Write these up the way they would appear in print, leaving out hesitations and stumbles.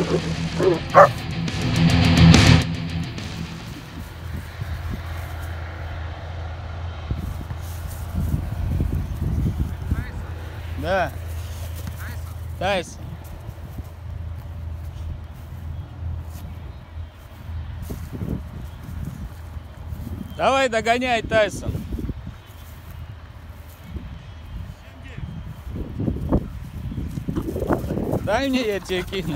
Да. Тайсон. Давай догоняй, Тайсон. Дай мне, я тебе кину.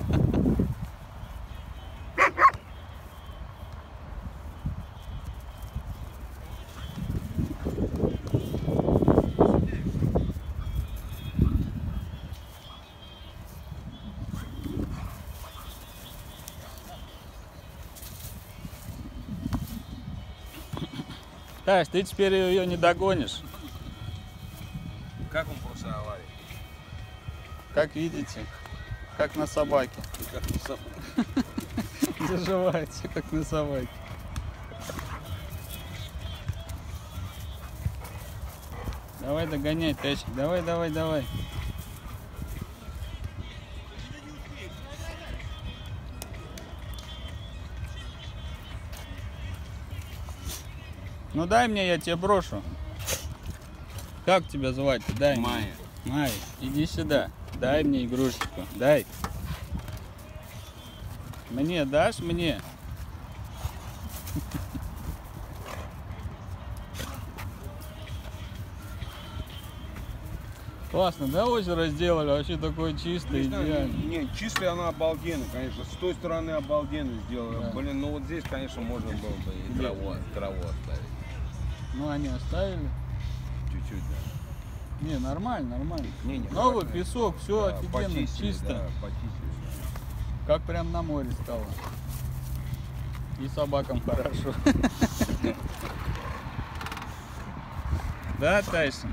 Тась, ты теперь ее не догонишь. Как он после аварии? Как видите, как на собаке. Как на собаке. Заживается, как на собаке. Давай догоняй, Тачик. Давай, давай, давай. Ну дай мне, я тебе брошу. Как тебя звать? Дай Майя. мне. Майя, иди сюда. Дай мне игрушечку. Дай. Мне дашь? Мне. Классно, да, озеро сделали? Вообще такое чистое, идеально. Не, чистая она обалденно, конечно. С той стороны обалденно сделала. Да. Блин, ну вот здесь, конечно, можно было бы и траву оставить. Ну, они оставили. Чуть-чуть, да. Не, нормально, нормально. Не, Новый нормально. песок, все Да, офигенно, почистили, чисто. да, почистили. Как прям на море стало. И собакам хорошо. Да, Тайсон?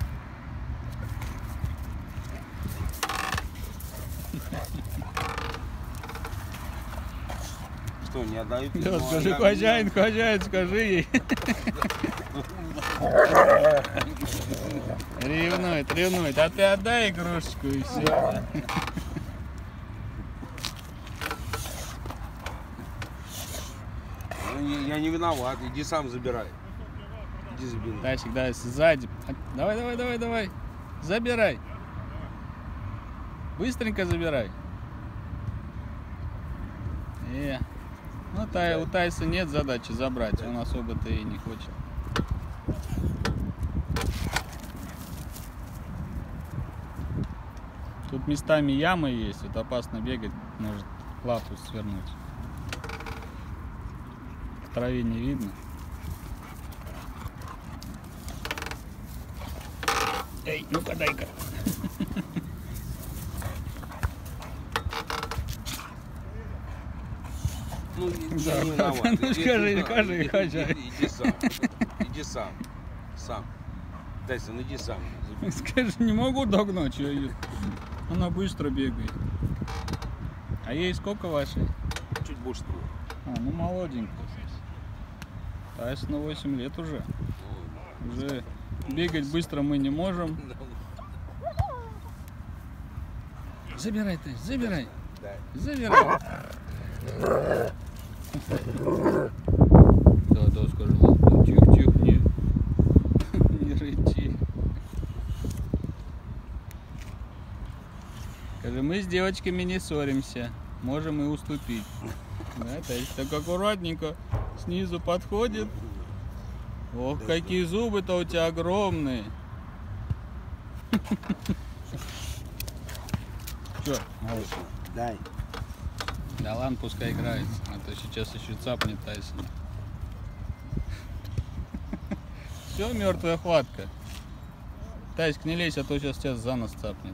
Что, не отдают? Да, скажи, хозяин, хозяин, скажи ей. Ревнует, ревнует. А ты отдай игрушечку и все. Я не виноват, иди сам забирай. Иди забирай. Тайсик, давай сзади. Давай, давай, давай, давай. Забирай. Быстренько забирай. Ну, у Тайса нет задачи забрать, он особо-то и не хочет. Тут местами ямы есть, вот опасно бегать, может лапу свернуть. В траве не видно. Эй, ну-ка дай-ка. Ну, я не виноват. Ну скажи, скажи, хозяин. Иди сам. Иди сам. Сам. Тайсон, иди сам. Скажи, не могу догнать ее. Она быстро бегает. А ей сколько вашей? Чуть больше твоего. А, ну молоденькая. Тайсону 8 лет уже. Уже бегать быстро мы не можем. Забирай, Тайс, забирай. Забирай. Да, скажи, ладно, тихо, не рычи. Скажи, мы с девочками не ссоримся, можем и уступить. Да, Тайс так аккуратненько снизу подходит. Ох, да, какие зубы-то у тебя огромные. Че, малыш? Дай. Да ладно, пускай играется, а то сейчас еще цапнет Тайсон. Все, мертвая хватка. Тайсик, не лезь, а то сейчас тебя за нос цапнет.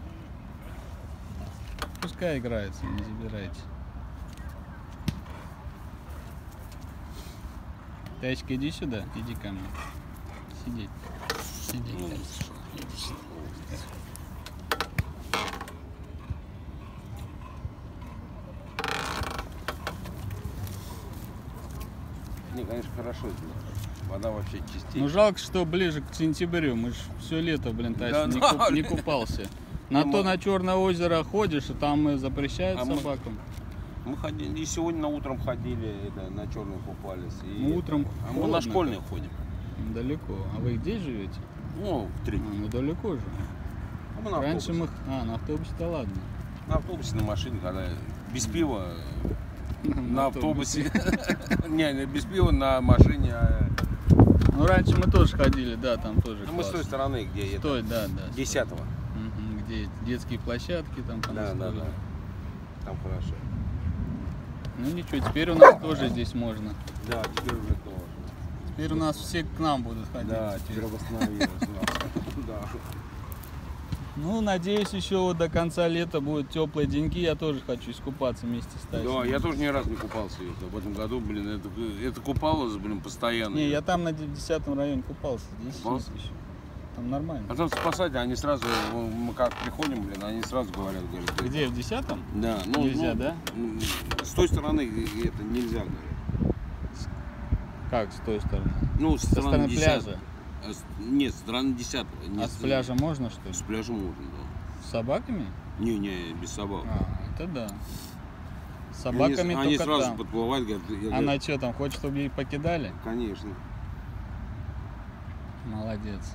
Пускай играется, не забирайте. Тайсик, иди сюда, иди ко мне. Сидеть. Сидеть, Тайсик. Иди сюда. Не, конечно, хорошо сделано. Вода вообще чистее. Ну жалко, что ближе к сентябрю. Мы ж все лето, блин, Тайсон Да, не купался. на Черное озеро ходишь, и там запрещают А собакам. Мы ходили, и сегодня утром ходили, на Черную купались. И, Ну, утром а мы на холодно Школьный как. ходим. Далеко. А вы где живете? Ну, в 3. Ну далеко же. А мы на Раньше автобусе. на автобусе-то ладно. На автобусе, на машине, когда без пива, на автобусе. Не, без пива на машине. Ну раньше мы тоже ходили, да, там тоже. Мы с той классно. стороны, где Стой, да. 10-го. Где детские площадки там Да. понастроили. Там хорошо. Ну ничего, теперь у нас тоже здесь можно. Да, теперь уже тоже. Теперь у нас все к нам будут ходить. Да, теперь восстановилось. Да. Ну, надеюсь, еще вот до конца лета будут теплые деньки. Я тоже хочу искупаться вместе с Тайсоном. Да, я тоже ни разу не купался в этом году, блин, это купалось, блин, постоянно. Не, я там на 10-м районе купался. Здесь Купался? еще. Там нормально. А там спасатели, они сразу, мы как приходим, блин, они сразу говорят. Где, в 10-м? Да, Нельзя, да? С той стороны это нельзя, говорят. Как с той стороны? Ну, Со стороны 10-го. пляжа. Нет, с стороны 10-го. А с пляжа можно, что ли? С пляжа можно, да. С собаками? Не, без собак. Это да. С собаками они только сразу там. подплывают, говорят, Она что там, хочет, чтобы ей покидали? Конечно. Молодец.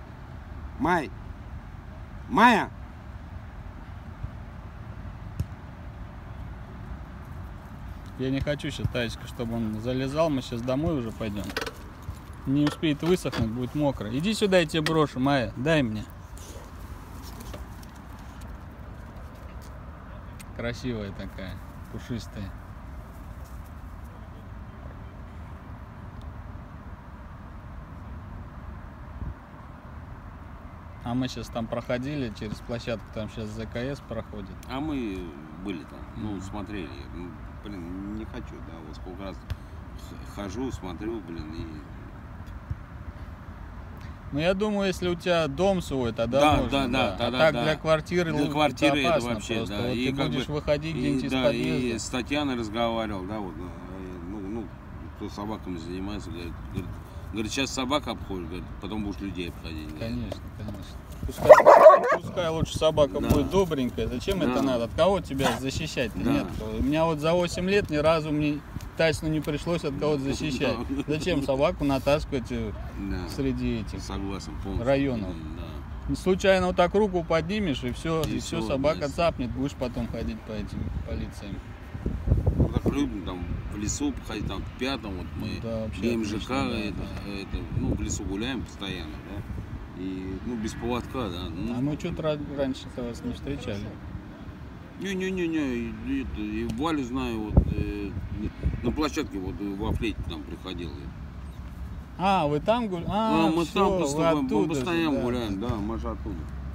Майя! Я не хочу сейчас, Таечка, чтобы он залезал. Мы сейчас домой уже пойдем. Не успеет высохнуть, будет мокро. Иди сюда, я тебе брошу, Майя. Дай мне. Красивая такая, пушистая. А мы сейчас там проходили через площадку, там сейчас ЗКС проходит. А мы были там, смотрели. Блин, не хочу, да, вот сколько раз хожу, смотрю, блин, и... Ну, я думаю, если у тебя дом свой, тогда можно, да. А так для квартиры, для квартиры это это опасно вообще, просто. да. Вот И ты как будешь бы, выходить где-нибудь из да, подъезда. и с Татьяной разговаривал, да, вот, кто собаками занимается, говорит, сейчас собака обходит, говорит, потом будешь людей обходить. Конечно. Пускай лучше собака будет добренькая. Зачем это надо? От кого тебя защищать? Нет. У меня вот за 8 лет ни разу мне Тайсону не пришлось от кого-то защищать. Зачем собаку натаскивать среди этих Согласен, полностью. районов? Случайно вот так руку поднимешь, и все собака цапнет, будешь потом ходить по этим полициям. Мы так любим там в лесу походить, там в 5-м, вот мы ГМЖК, в лесу гуляем постоянно, да. И, без поводка, да. А мы что-то раньше вас не встречали. Не, и Валю знаю, вот, на площадке вот во флейте там приходил. А, вы там гуляете? Мы там постоянно же, гуляем, да, мы же оттуда.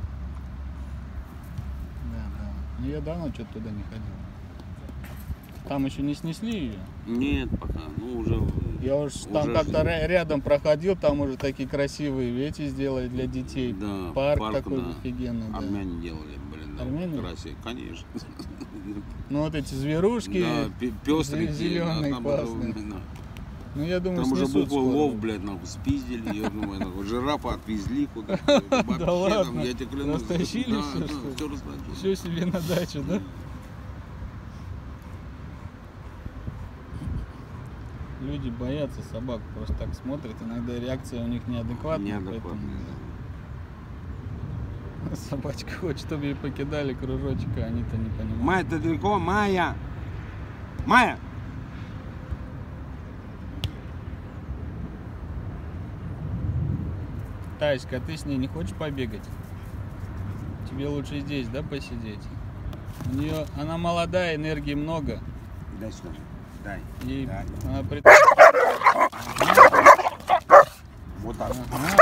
Да. Ну, я давно что-то туда не ходил. Там еще не снесли ее? Нет, пока, уже. Я уж там как-то рядом проходил, там уже такие красивые эти сделали для детей. Да, парк такой офигенный. Армяне делали, блин, Армяне? красиво, конечно. Ну вот эти зверушки, да, пестрые, зеленые, классные. Ну я думаю, там уже буква скоро. лов, блядь, спиздили, я думаю, жирафа отвезли куда-то. Да ладно, я тебе клянусь. растащили все, что ли? Все себе на дачу, да? Люди боятся собак, просто так смотрят, иногда реакция у них неадекватная. Собачка хочет, чтобы ее покидали кружочек, а они-то не понимают. Майя, ты далеко? Майя! Майя! Таська, а ты с ней не хочешь побегать? Тебе лучше здесь, да, посидеть? Она молодая, энергии много. Дай сюда. Дай. Ей дай. Она Вот так.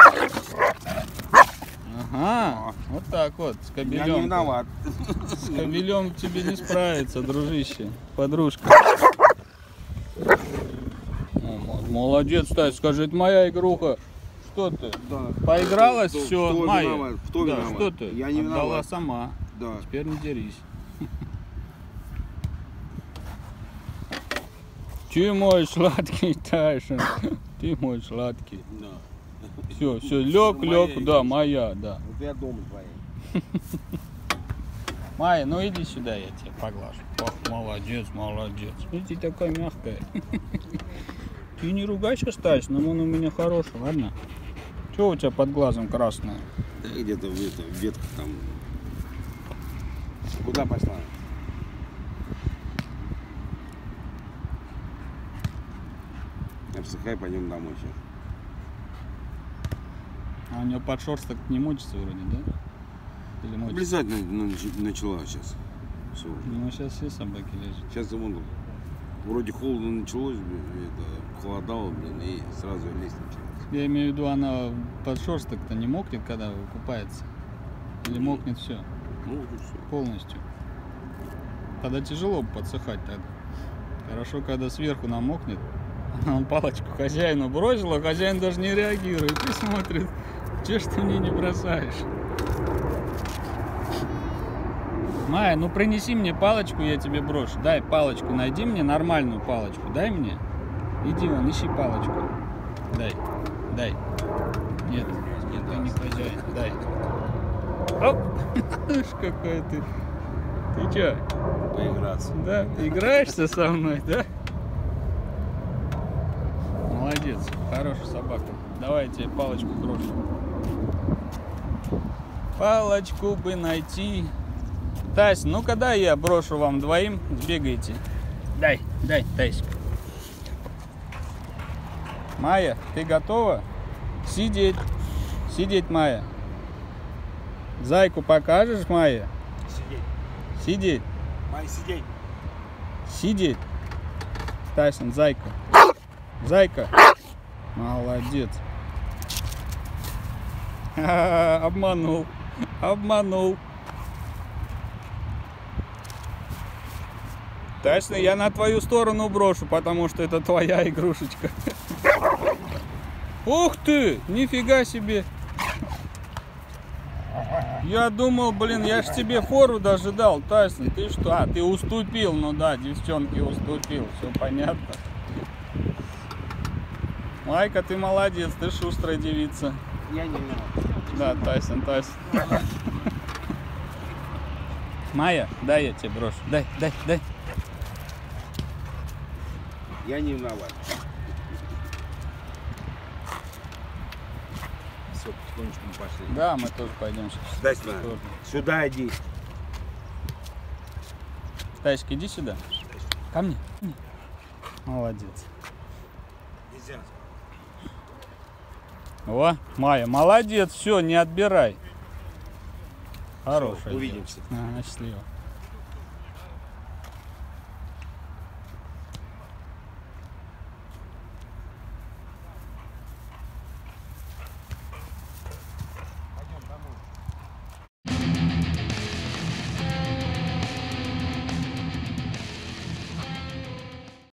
Ага. Вот так вот, с кобелем. Я не виноват. С кобелем тебе не справиться, дружище, подружка. Молодец, Тась, скажи, это моя игруха. Что ты? Да. Поигралась, все, Майя. Виноват? Кто виноват? Что ты? Я не Отдала виноват. сама. Да. Теперь не дерись. Ты мой сладкий, Тайсон. Ты мой сладкий. Да. Все, лег, да, моя, да. Вот я дома твоя. Майя, ну иди сюда, я тебя поглажу. Ох, молодец, молодец. Ну ты такая мягкая. Ты не ругайся, Стась, но он у меня хороший, ладно? Что у тебя под глазом красное? Да где-то ветка там. Куда пошла? Обсыхай, пойдем домой сейчас. А у него подшерсток не мочится вроде, да? Или мочится? Облизать начала сейчас. Все. Ну сейчас все собаки лежат. Сейчас вон, вроде холодно началось, это, холодало, блин, и сразу лезть началось. Я имею в виду, она подшерсток-то не мокнет, когда купается? Или мокнет все? Мокнет все. Полностью. Тогда тяжело подсыхать тогда. Хорошо, когда сверху намокнет. Он палочку хозяину бросил, а хозяин даже не реагирует и смотрит, че ж ты мне не бросаешь. Майя, ну принеси мне палочку, я тебе брошу. Дай палочку, найди мне нормальную палочку, дай мне. Иди вон, ищи палочку. Дай. Нет, ты не хозяин, дай. Оп! Какой ты. Ты че? Поиграться. Да, играешься со мной, да? Молодец, хорошая собака. Давай я тебе палочку брошу. Палочку бы найти. Тась, ну-ка дай я брошу вам двоим, сбегаете. Дай, Тась. Майя, ты готова? Сидеть, Майя. Зайку покажешь, Майя? Сидеть. Майя, сидеть. Сидеть. Тайсон, зайка. Молодец. Обманул. Тайсон, я на твою сторону брошу, потому что это твоя игрушечка. Ух ты, нифига себе. Я думал, блин, я ж тебе фору даже дал, Тайсон. Ты что? А, ты уступил. Ну да, девчонке уступил. Все понятно. Майка, ты молодец, ты шустрая девица. Я не виноват. Да, Тайсон. Майя, дай я тебе брошу. Дай. Я не виноват. Все, потихонечку мы пошли. Да, мы тоже пойдем сейчас. Дай сюда. Сюда иди. Тайсик, иди сюда. Ко мне. Молодец. Нельзя. О, Майя, молодец, все, не отбирай. Хорошая. Увидимся. Ага, счастливо.